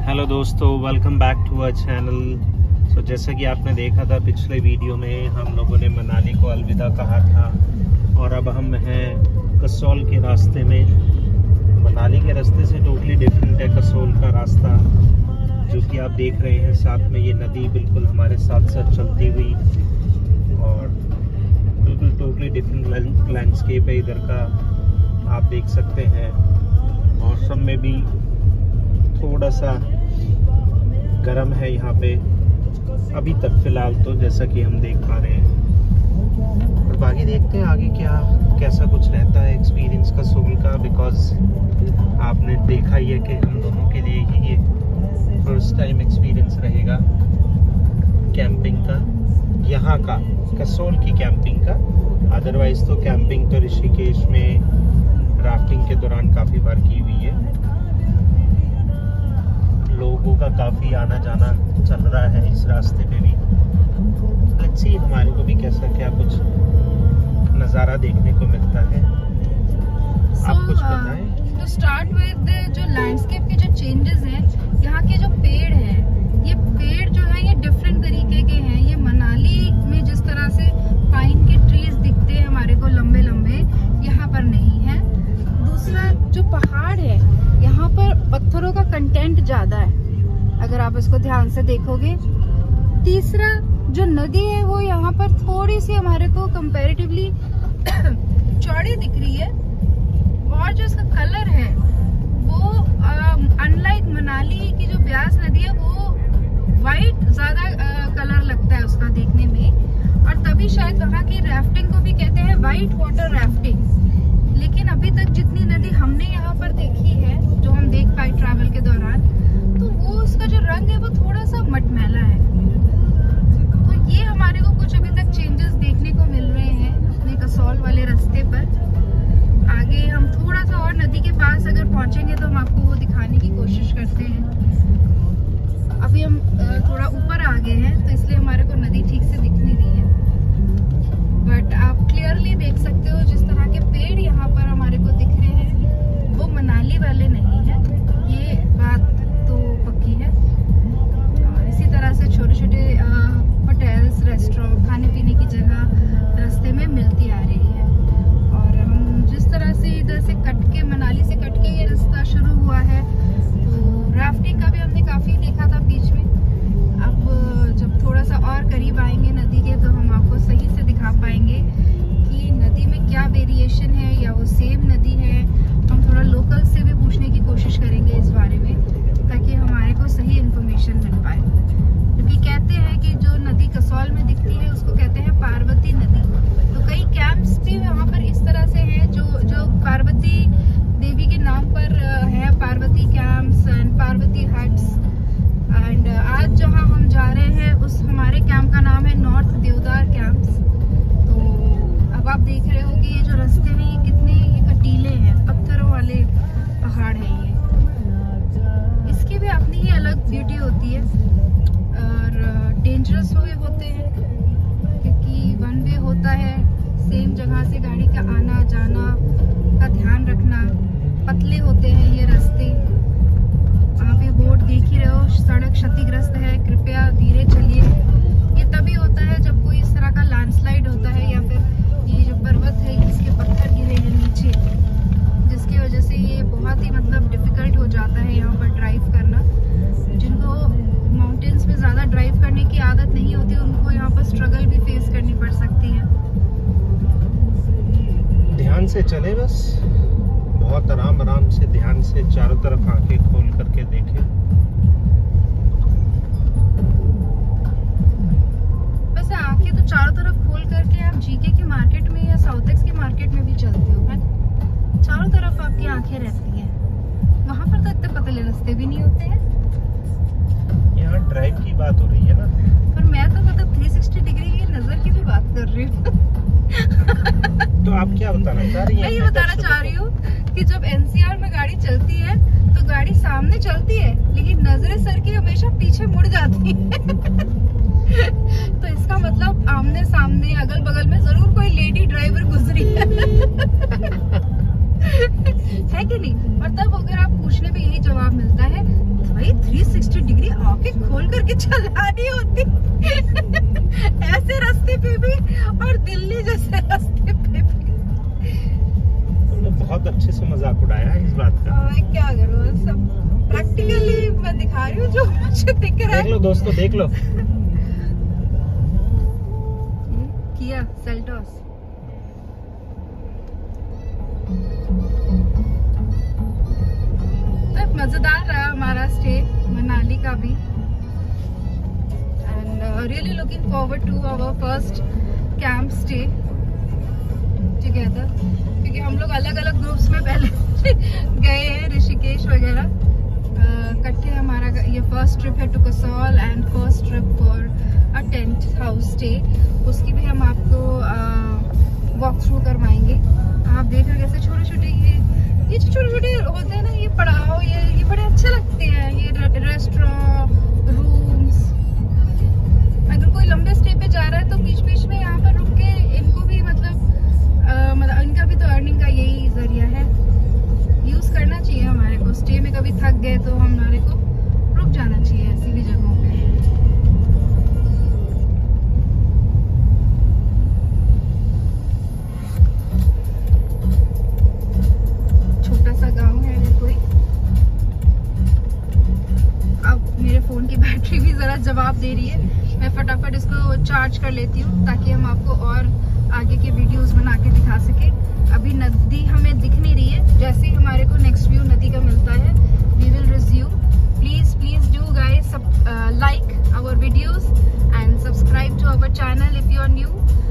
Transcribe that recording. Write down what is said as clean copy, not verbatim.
Hello दोस्तों, welcome back to our channel. So जैसा कि आपने देखा था पिछले वीडियो में, हम लोगों ने मनाली को अलविदा कहा था और अब हम हैं कसौल के रास्ते में। मनाली के रास्ते से टोटली डिफरेंट है कसौल का रास्ता, जो कि आप देख रहे हैं। साथ में ये नदी बिल्कुल हमारे साथ साथ चलती हुई और बिल्कुल टोटली डिफरेंट लैंडस्केप है इधर का, आप देख सकते हैं। मौसम में भी थोड़ा सा गर्म है यहाँ पे अभी तक फिलहाल, तो जैसा कि हम देख पा रहे हैं। और बाकी देखते हैं आगे कैसा कुछ रहता है एक्सपीरियंस कसौल का, बिकॉज आपने देखा ही है कि हम दोनों के लिए ही ये फर्स्ट टाइम एक्सपीरियंस रहेगा कैंपिंग का, यहाँ का कसौल की कैंपिंग का। अदरवाइज तो कैंपिंग तो ऋषिकेश में राफ्टिंग के दौरान काफ़ी बार की हुई है। लोगों का काफ़ी आना जाना चल रहा है इस रास्ते पे भी। लेट्स सी हमारे को भी कैसा क्या कुछ नज़ारा देखने को मिलता है। आप कुछ बताएं। तो स्टार्ट विद जो लैंडस्केप के जो चेंजेस हैं, यहाँ के जो पेड़ हैं, ये पेड़ जो है ये डिफरेंट तरीके के हैं। ये मनाली में जिस तरह से पाइन के ट्रीज दिखते हैं हमारे को लंबे लंबे, यहाँ पर नहीं है। दूसरा जो पहाड़ है, यहाँ पर पत्थरों का कंटेंट ज्यादा है अगर आप इसको ध्यान से देखोगे। तीसरा जो नदी है वो यहाँ पर थोड़ी सी हमारे को कंपैरेटिवली चौड़ी दिख रही है, और जो इसका कलर है वो अनलाइक मनाली की जो ब्यास नदी है वो वाइट ज्यादा कलर लगता है उसका देखने में। और तभी शायद वहाँ की राफ्टिंग को भी कहते हैं वाइट वाटर राफ्टिंग। लेकिन अभी तक जितनी नदी हमने यहाँ पर देखी है, जो हम देख पाए ट्रैवल के दौरान, तो वो उसका जो रंग है वो थोड़ा सा मटमैला है। तो ये हमारे को कुछ अभी तक चेंजेस देखने को मिल रहे हैं अपने कसौल वाले रास्ते पर। आगे हम थोड़ा सा और नदी के पास अगर पहुंचेंगे तो हम आपको वो दिखाने की कोशिश करते हैं। अभी हम थोड़ा ऊपर आ गए हैं तो इसलिए हमारे को नदी ठीक से दिख नहीं रही है, बट आप क्लियरली देख सकते हो जिस तरह के पेड़ यहाँ पर हमारे को दिख रहे हैं वो मनाली वाले नहीं है, ये बात तो पक्की है। और इसी तरह से छोटे छोटे होटल्स, रेस्टोरेंट, खाने पीने की जगह रास्ते में मिलती आ रही है। और हम जिस तरह से इधर से कट के, मनाली से कट के ये रास्ता शुरू हुआ है, तो राफ्टिंग का भी हमने काफ़ी देखा था बीच में। अब जब थोड़ा सा और करीब आएंगे नदी के तो हम आपको सही से दिखा पाएंगे कि नदी में क्या वेरिएशन है या वो सेम नदी है। हम थोड़ा लोकल से भी पूछने की कोशिश करेंगे इस बारे में, ताकि हमारे को सही इन्फॉर्मेशन मिल पाए। क्योंकि कहते हैं कि जो नदी कसौल में दिखती है उसको कहते हैं पार्वती नदी। तो कई कैंप्स भी वहाँ पर इस तरह से हैं जो पार्वती देवी के नाम पर है, Parvati camps and Parvati huts. And आज जहाँ हम जा रहे हैं उस हमारे कैंप का नाम है नॉर्थ देवदार कैंप्स। तो अब आप देख रहे हो कि ये जो रास्ते हैं ये कितने कटीले हैं, पत्थरों वाले पहाड़ हैं ये। इसकी भी अपनी ही अलग ब्यूटी होती है और डेंजरस भी होते हैं, क्योंकि वन वे होता है, सेम जगह से गाड़ी का आना जाना का ध्यान रखना। पतले होते हैं ये रास्ते, आप ये बोर्ड देख ही रहे हो, सड़क क्षतिग्रस्त है, कृपया धीरे चलिए। ये तभी होता है जब कोई इस तरह का लैंडस्लाइड होता है या फिर ये जो पर्वत है इसके पत्थर गिरे हैं नीचे, जिसकी वजह से ये बहुत ही डिफिकल्ट हो जाता है यहाँ पर ड्राइव करना। जिनको माउंटेन्स में ज़्यादा ड्राइव करने की आदत नहीं होती उनको यहाँ पर स्ट्रगल भी फेस करनी पड़ सकती है। ध्यान से चले, बस बहुत आराम से ध्यान से चारों तरफ आंखें खोल करके देखें। वैसे आंखें तो चारों तरफ खोल करके आप जीके के मार्केट में या साउथेक्स के मार्केट में भी चलते हो, है चारों तरफ आपकी आंखें रहती हैं। वहाँ पर तो इतने पतले रास्ते भी नहीं होते हैं। यहाँ ड्राइव की बात हो रही है ना, पर मैं तो 360 डिग्री की नजर की भी बात कर रही हूँ। तो आप क्या बताना चाह रही हैं? मैं ये बताना चाह रही हूँ कि जब एनसीआर में गाड़ी चलती है तो गाड़ी सामने चलती है, लेकिन नजरें सर की हमेशा पीछे मुड़ जाती है। तो इसका मतलब आमने सामने अगल बगल में जरूर कोई लेडी ड्राइवर गुजरी है कि नहीं। और तब अगर आप पूछने पे यही जवाब मिलता है, भाई 360 लॉकेट खोल करके चलानी होती ऐसे रास्ते पे भी और दिल्ली जैसे रास्ते पे भी। तुमने बहुत अच्छे से मजाक उड़ाया है इस बात का। मैं क्या करूँ, सब प्रैक्टिकली मैं दिखा रही हूँ जो मुझे दिख रहा है। देख लो दोस्तों, देख लो। Kia Seltos. मजेदार रहा हमारा स्टे मनाली का भी, and really looking forward to our first camp stay together, क्योंकि हम लोग अलग अलग ग्रुप्स में पहले गए हैं ऋषिकेश वगैरह इकट्ठे। हमारा ये फर्स्ट ट्रिप है to Kasol and first trip for a tent house stay. उसकी भी हम आपको वॉक थ्रू करवाएंगे। आप देख रहे कैसे छोटे छोटे ये जो छोटे छोटे होते हैं ना, ये पड़ाव, ये बड़े अच्छे लगते हैं। ये रेस्टोरेंट, रूम्स, अगर कोई लंबे स्टे पे जा रहा है तो बीच बीच में यहाँ पर रुक के इनको भी मतलब इनका भी तो अर्निंग का यही जरिया है। यूज करना चाहिए हमारे को। स्टे में कभी थक गए तो हमारे को रुक जाना चाहिए ऐसी भी जगहों पे। छोटा सा गांव है कोई। अब मेरे फोन की बैटरी भी जरा जवाब दे रही है, मैं फटाफट इसको चार्ज कर लेती हूँ ताकि हम आपको और आगे के वीडियोस बना के दिखा सके। अभी नदी हमें दिख नहीं रही है, जैसे ही हमारे को नेक्स्ट व्यू नदी का मिलता है we will resume. Please do guys like our videos and subscribe to our channel if you are new.